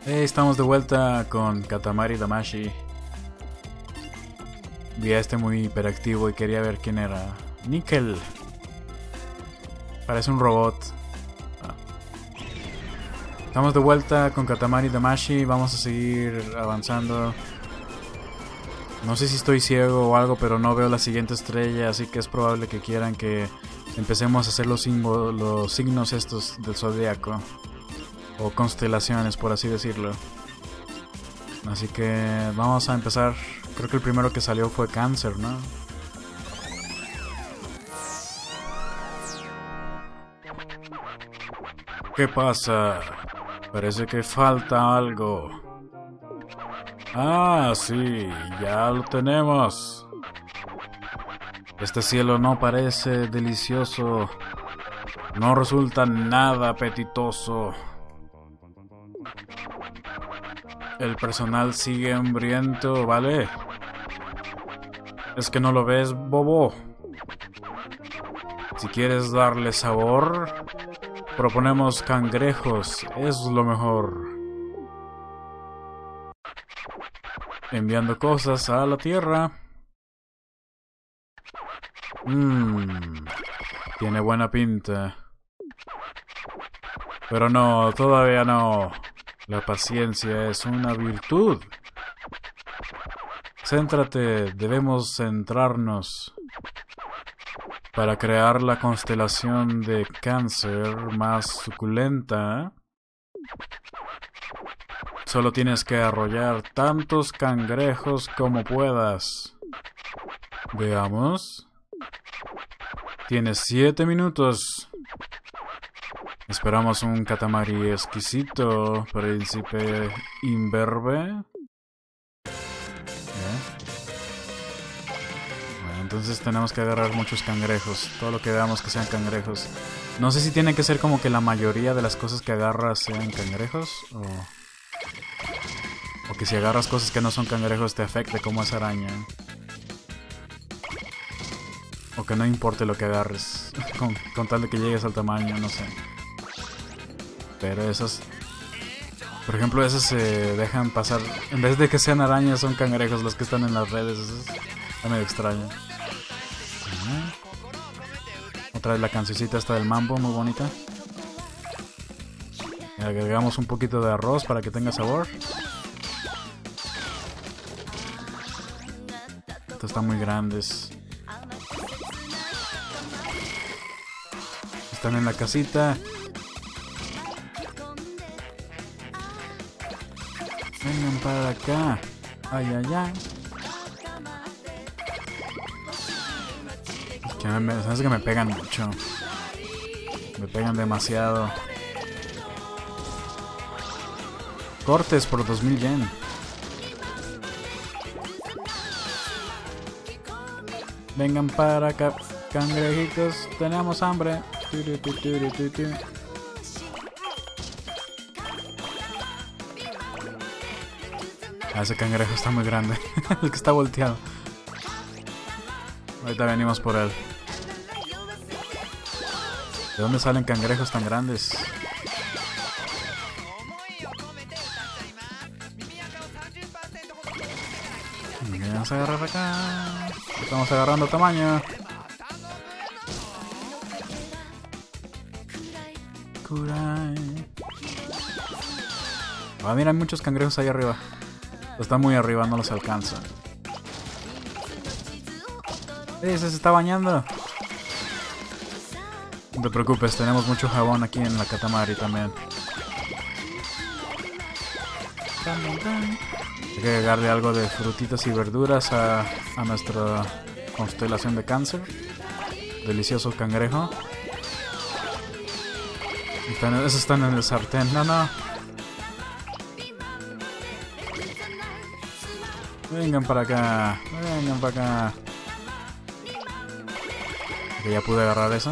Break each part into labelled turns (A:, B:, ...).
A: Hey, estamos de vuelta con Katamari Damacy. Vi a este muy hiperactivo y quería ver quién era. Nickel. Parece un robot. Estamos de vuelta con Katamari Damacy. Vamos a seguir avanzando. No sé si estoy ciego o algo, pero no veo la siguiente estrella, así que es probable que quieran que empecemos a hacer los signos estos del zodiaco. O constelaciones, por así decirlo. Así que vamos a empezar. Creo que el primero que salió fue Cáncer, ¿no? ¿Qué pasa? Parece que falta algo. Ah, sí, ya lo tenemos. Este cielo no parece delicioso. No resulta nada apetitoso. El personal sigue hambriento, ¿vale? ¿Es que no lo ves, bobo? Si quieres darle sabor, proponemos cangrejos. Es lo mejor. Enviando cosas a la tierra. Tiene buena pinta. Pero no, todavía no. La paciencia es una virtud. Céntrate, debemos centrarnos. Para crear la constelación de Cáncer más suculenta, solo tienes que arrollar tantos cangrejos como puedas. Veamos. Tienes 7 minutos. Esperamos un Katamari exquisito, príncipe imberbe. Bueno, entonces tenemos que agarrar muchos cangrejos. Todo lo que veamos que sean cangrejos. No sé si tiene que ser como que la mayoría de las cosas que agarras sean cangrejos. O que si agarras cosas que no son cangrejos te afecte como esa araña. O que no importe lo que agarres. Con tal de que llegues al tamaño, no sé. Pero esos... Por ejemplo, esos se dejan pasar... En vez de que sean arañas, son cangrejos los que están en las redes. Eso está medio extraño. Otra vez la cancioncita esta del mambo, muy bonita. Y agregamos un poquito de arroz para que tenga sabor. Estos están muy grandes. Están en la casita. Vengan para acá. Ay, ay, ay. Sabes que me pegan mucho. Me pegan demasiado. Cortes por 2000 yen. Vengan para acá, cangrejitos. Tenemos hambre. Ese cangrejo está muy grande. El que está volteado. Ahorita venimos por él. ¿De dónde salen cangrejos tan grandes? Vamos a agarrar acá. Estamos agarrando tamaño. Kurai. Ah, mira, hay muchos cangrejos ahí arriba. Está muy arriba, no los alcanza. Ese se está bañando. No te preocupes, tenemos mucho jabón aquí en la Katamari también. Hay que agregarle algo de frutitas y verduras a nuestra constelación de Cáncer. Delicioso cangrejo. Esos están en el sartén. No. Vengan para acá. Vengan para acá. Que ya pude agarrar eso.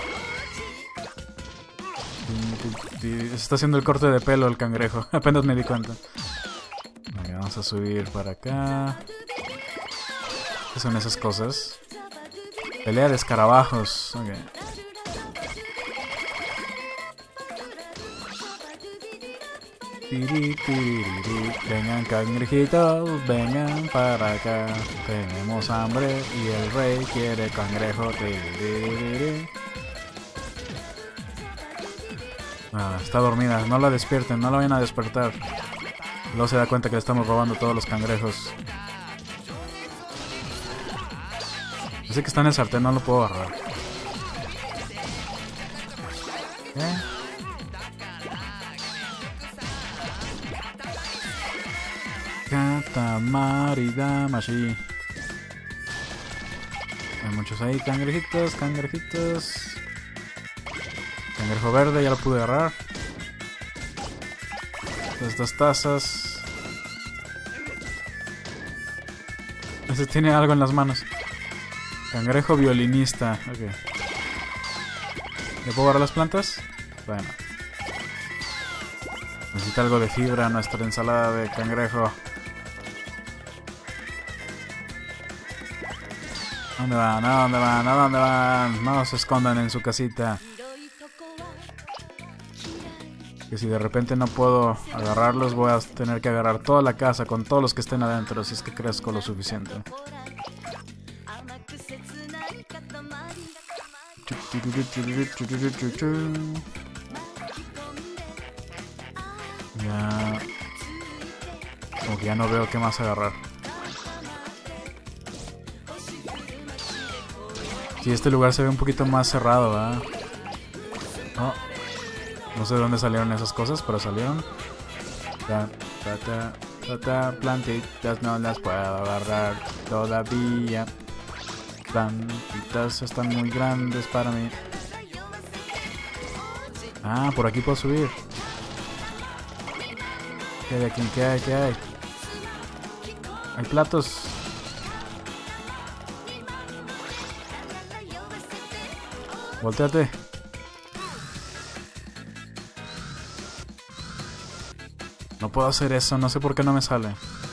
A: Se está haciendo el corte de pelo el cangrejo. Apenas me di cuenta. Okay, vamos a subir para acá. ¿Qué son esas cosas? Pelea de escarabajos. Ok. Vengan cangrejitos, vengan para acá. Tenemos hambre y el rey quiere cangrejo. Está dormida, no la despierten, no la vayan a despertar. Luego se da cuenta que le estamos robando todos los cangrejos. Así que está en el sartén, no lo puedo agarrar. Katamari Damacy. Hay muchos ahí, cangrejitos, cangrejitos. Cangrejo verde, ya lo pude agarrar. Estas tazas. Este tiene algo en las manos. Cangrejo violinista. Ok. ¿Le puedo agarrar las plantas? Bueno. Necesita algo de fibra nuestra ensalada de cangrejo. ¿Dónde van? ¿A dónde van? ¿A dónde van? No se escondan en su casita. Que si de repente no puedo agarrarlos, voy a tener que agarrar toda la casa con todos los que estén adentro, si es que crezco lo suficiente. Ya... Como que ya no veo qué más agarrar. Sí, este lugar se ve un poquito más cerrado, ¿verdad? Oh, no sé de dónde salieron esas cosas, pero salieron. Plantitas no las puedo agarrar todavía. Plantitas están muy grandes para mí. Ah, por aquí puedo subir. ¿Qué hay aquí? ¿Qué hay? ¿Qué hay? Hay platos. Voltéate. No puedo hacer eso, no sé por qué no me sale. Ahí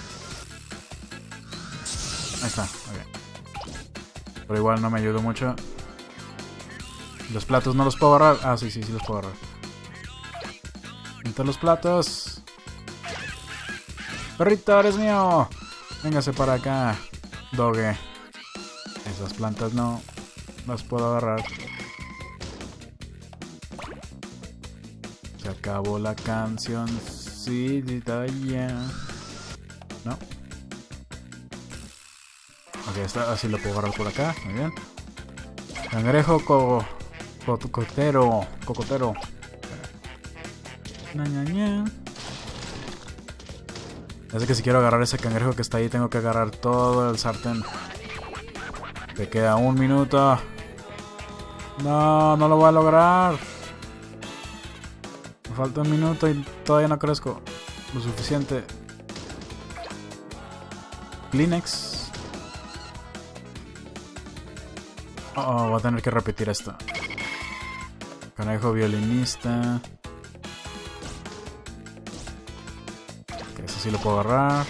A: está, ok. Pero igual no me ayudó mucho. Los platos no los puedo agarrar. Ah, sí, sí, sí los puedo agarrar. Entre los platos. Perrito, eres mío. Véngase para acá, dogue. Esas plantas no las puedo agarrar. Se acabó la canción. Sí, ya. No. Ok, así lo puedo agarrar por acá. Muy bien. Cangrejo cocotero. Así que si quiero agarrar ese cangrejo que está ahí, tengo que agarrar todo el sartén. Te queda 1 minuto. No, no lo voy a lograr. Me falta 1 minuto y todavía no crezco lo suficiente. Kleenex. Oh, voy a tener que repetir esto. Cangrejo violinista. Ok, eso sí lo puedo agarrar.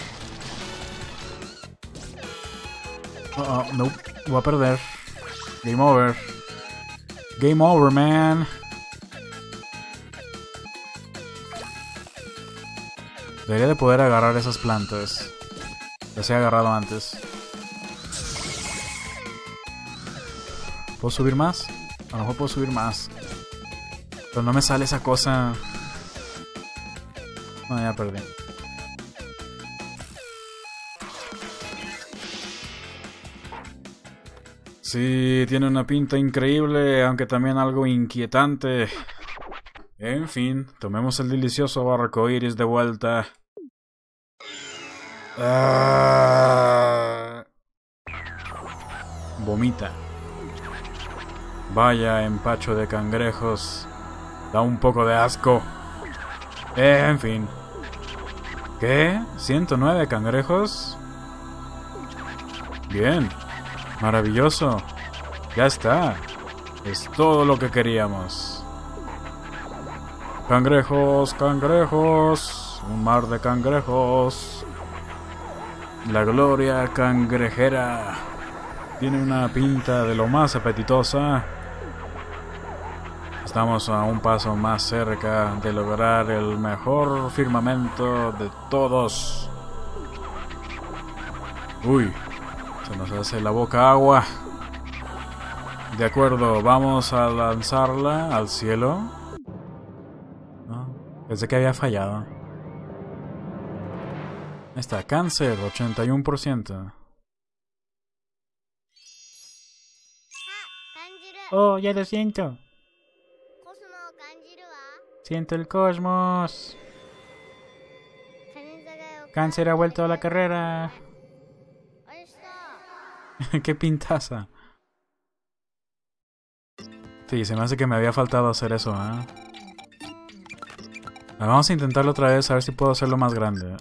A: No. Voy a perder. Game over. Game over, man. Debería de poder agarrar esas plantas. Las he agarrado antes. ¿Puedo subir más? A lo mejor puedo subir más. Pero no me sale esa cosa. No, ya perdí. Sí, tiene una pinta increíble, aunque también algo inquietante. En fin, tomemos el delicioso arcoíris de vuelta. Vomita. Vaya empacho de cangrejos. Da un poco de asco. En fin. ¿Qué? ¿109 cangrejos? Bien. Maravilloso. Ya está. Es todo lo que queríamos. Cangrejos, cangrejos. Un mar de cangrejos. La gloria cangrejera. Tiene una pinta de lo más apetitosa. Estamos a un paso más cerca de lograr el mejor firmamento de todos. Uy, se nos hace la boca agua. De acuerdo, vamos a lanzarla al cielo. No, pensé que había fallado. Ahí está, cáncer, 81%. Oh, ya lo siento. Siento el cosmos. Cáncer ha vuelto a la carrera. Qué pintaza. Sí, se me hace que me había faltado hacer eso, ¿eh? Vamos a intentarlo otra vez, a ver si puedo hacerlo más grande.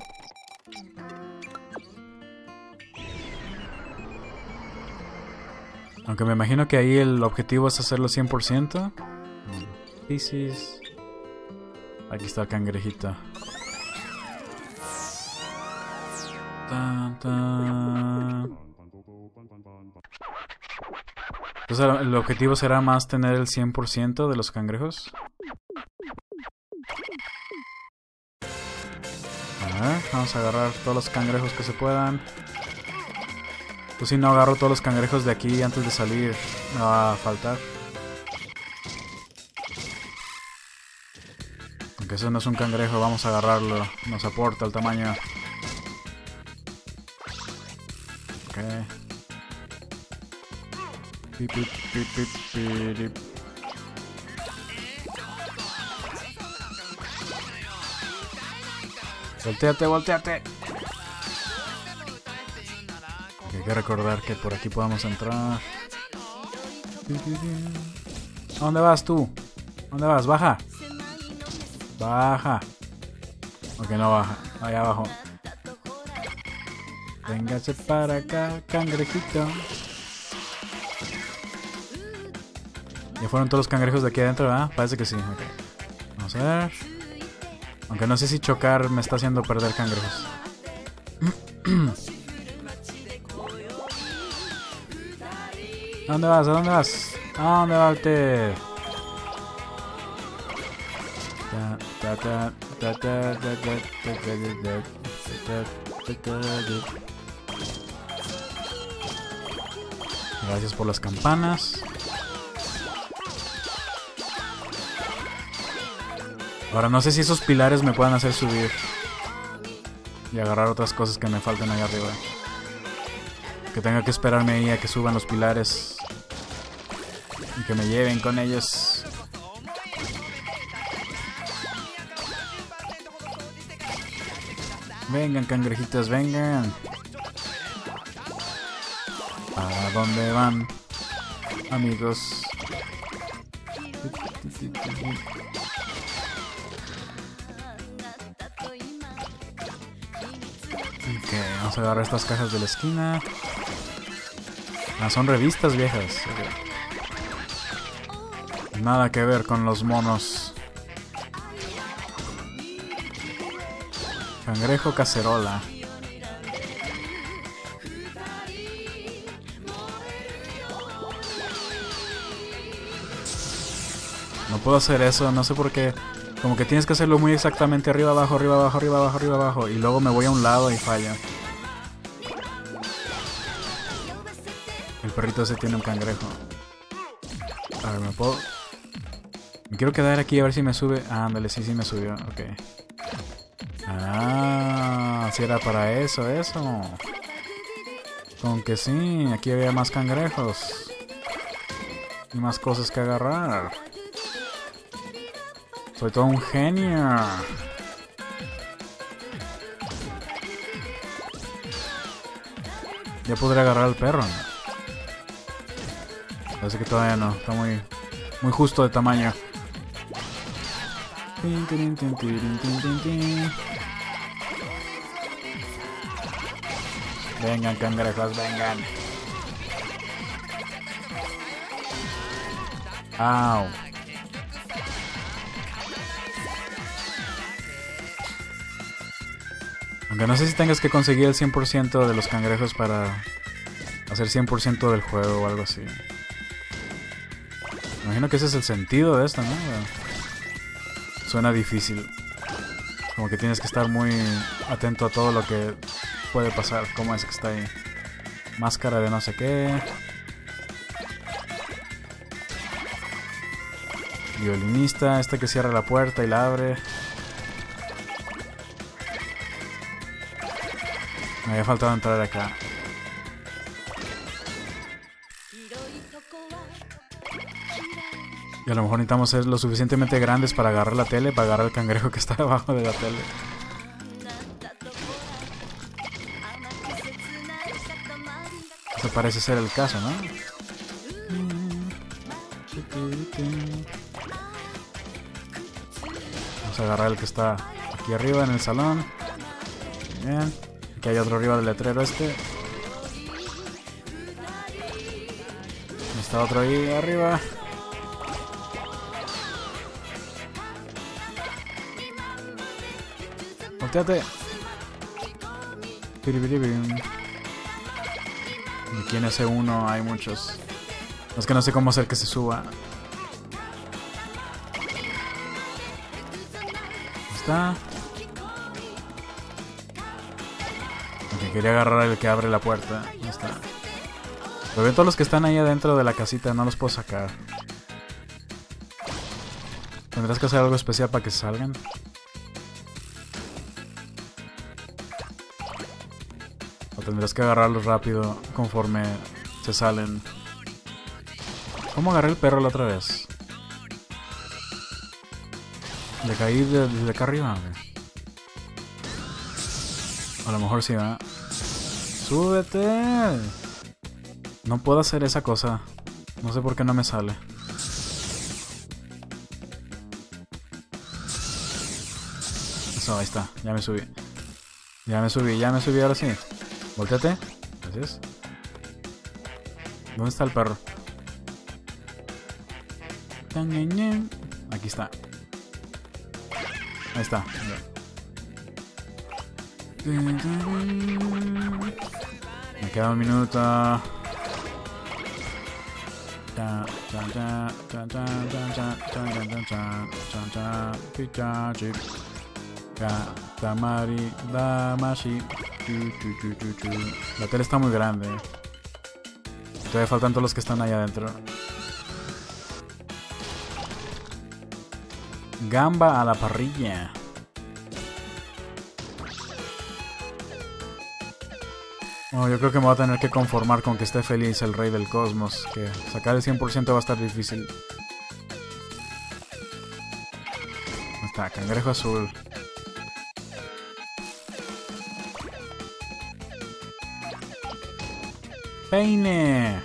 A: Aunque me imagino que ahí el objetivo es hacerlo 100%. Piscis. Aquí está el cangrejito. Tan, tan. Entonces el objetivo será más tener el 100% de los cangrejos. A ver, vamos a agarrar todos los cangrejos que se puedan. Pues si no agarro todos los cangrejos de aquí antes de salir, me va a faltar. Aunque eso no es un cangrejo, vamos a agarrarlo. Nos aporta el tamaño. Ok. Pip, pip, pip, pip, pip. Voltéate, voltéate. Okay, hay que recordar que por aquí podemos entrar. ¿A dónde vas tú? ¿A dónde vas? Baja. Baja. Ok, no baja. Allá abajo. Véngase para acá, cangrejito. Ya fueron todos los cangrejos de aquí adentro, ¿verdad? Parece que sí. Okay. Vamos a ver. Aunque no sé si chocar me está haciendo perder cangrejos. ¿A dónde vas? ¿A dónde vas? ¿A dónde va usted? Gracias por las campanas. Ahora no sé si esos pilares me puedan hacer subir y agarrar otras cosas que me faltan ahí arriba. Que tenga que esperarme ahí a que suban los pilares y que me lleven con ellos. Vengan, cangrejitos, vengan. ¿Para dónde van, amigos? Ok, vamos a agarrar estas cajas de la esquina. Ah, son revistas viejas. Okay. Nada que ver con los monos. Cangrejo cacerola. No puedo hacer eso, no sé por qué. Como que tienes que hacerlo muy exactamente arriba, abajo, arriba, abajo, arriba, abajo, arriba, abajo. Y luego me voy a un lado y falla. El perrito ese tiene un cangrejo. A ver, ¿me puedo...? Me quiero quedar aquí a ver si me sube. Ah, ándale, sí, sí me subió. Ok. Ah, si era para eso. Con que sí, aquí había más cangrejos. Y más cosas que agarrar. Soy todo un genio. Ya podré agarrar al perro, ¿no? Parece que todavía no. Está muy justo de tamaño. Vengan, cangrejos, vengan. Au. Aunque no sé si tengas que conseguir el 100% de los cangrejos para hacer 100% del juego o algo así. Imagino que ese es el sentido de esto, ¿no? Suena difícil. Como que tienes que estar muy atento a todo lo que puede pasar. ¿Cómo es que está ahí? Máscara de no sé qué. Violinista, este que cierra la puerta y la abre. Me había faltado entrar acá. Y a lo mejor necesitamos ser lo suficientemente grandes para agarrar la tele, para agarrar el cangrejo que está debajo de la tele. Eso parece ser el caso, ¿no? Vamos a agarrar el que está aquí arriba en el salón. Bien. Aquí hay otro arriba del letrero este. Está otro ahí arriba. Volteate. Y aquí en ese uno hay muchos. Es que no sé cómo hacer que se suba. Está. Ok, quería agarrar el que abre la puerta. Ahí está. Pero ven todos los que están ahí adentro de la casita, no los puedo sacar. ¿Tendrás que hacer algo especial para que salgan? O tendrás que agarrarlos rápido conforme se salen. ¿Cómo agarré el perro la otra vez? Le caí desde acá arriba. A lo mejor sí, ¿verdad? ¡Súbete! No puedo hacer esa cosa. No sé por qué no me sale. Eso, ahí está. Ya me subí. Ya me subí, ahora sí. Volteate. Gracias. ¿Dónde está el perro? Aquí está. Ahí está. Me queda un minuto. Katamari Damacy. La tele está muy grande. Todavía faltan todos los que están ahí adentro. Gamba a la parrilla. Bueno, yo creo que me voy a tener que conformar con que esté feliz el rey del cosmos. Que sacar el 100% va a estar difícil. Ahí está, cangrejo azul. Peine.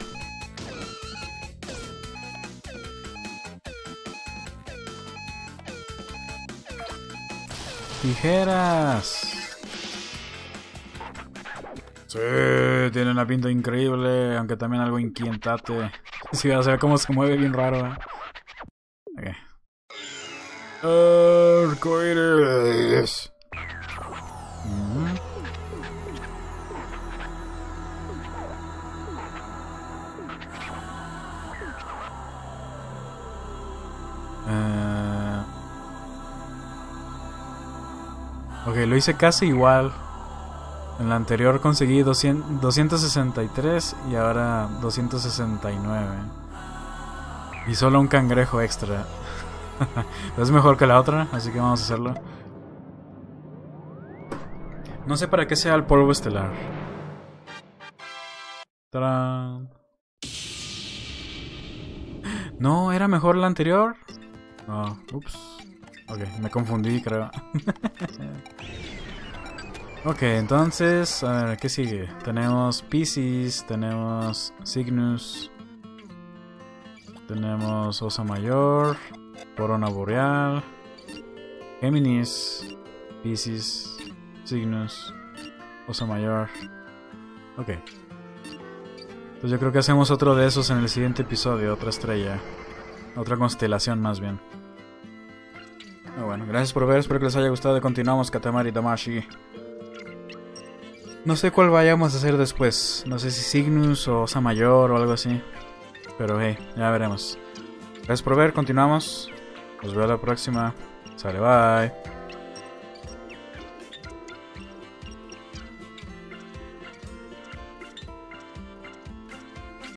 A: Tijeras. Sí, tiene una pinta increíble, aunque también algo inquietante. Sí, o sea, cómo se mueve bien raro, ¿eh? Okay. Arcoíris. Ok, lo hice casi igual. En la anterior conseguí 263 y ahora 269. Y solo un cangrejo extra. Es mejor que la otra, así que vamos a hacerlo. No sé para qué sea el polvo estelar. ¡Tarán! No, ¿era mejor la anterior? Oh, ups. Ok, me confundí, creo. Ok, entonces, a ver, ¿qué sigue? Tenemos Piscis, tenemos Cygnus, tenemos Osa Mayor, Corona Boreal, Géminis, Piscis, Cygnus, Osa Mayor. Ok. Entonces yo creo que hacemos otro de esos en el siguiente episodio, otra estrella, otra constelación más bien. Bueno, gracias por ver, espero que les haya gustado y continuamos Katamari Damacy. No sé cuál vayamos a hacer después, no sé si Cygnus o Osa Mayor o algo así, pero hey, ya veremos. Gracias por ver, continuamos. Nos veo a la próxima. Sale, bye.